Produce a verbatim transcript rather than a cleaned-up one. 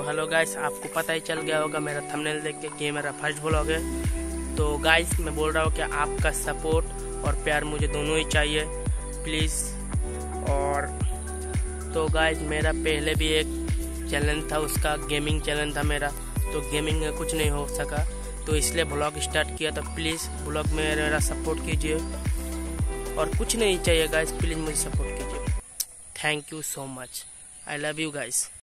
Hello guys, आपको पता ही चल गया होगा मेरा थंबनेल देख के कि ये मेरा फर्स्ट व्लॉग है। तो गाइस मैं बोल रहा हूँ कि आपका सपोर्ट और प्यार मुझे दोनों ही चाहिए प्लीज़। और तो गाइस मेरा पहले भी एक चैनल था, उसका गेमिंग चैनल था मेरा, तो गेमिंग में कुछ नहीं हो सका तो इसलिए ब्लॉग स्टार्ट किया। तो प्लीज़ ब्लॉग में मेरा सपोर्ट कीजिए और कुछ नहीं चाहिए गाइस, प्लीज़ मुझे सपोर्ट कीजिए। Thank you so much, I love you guys.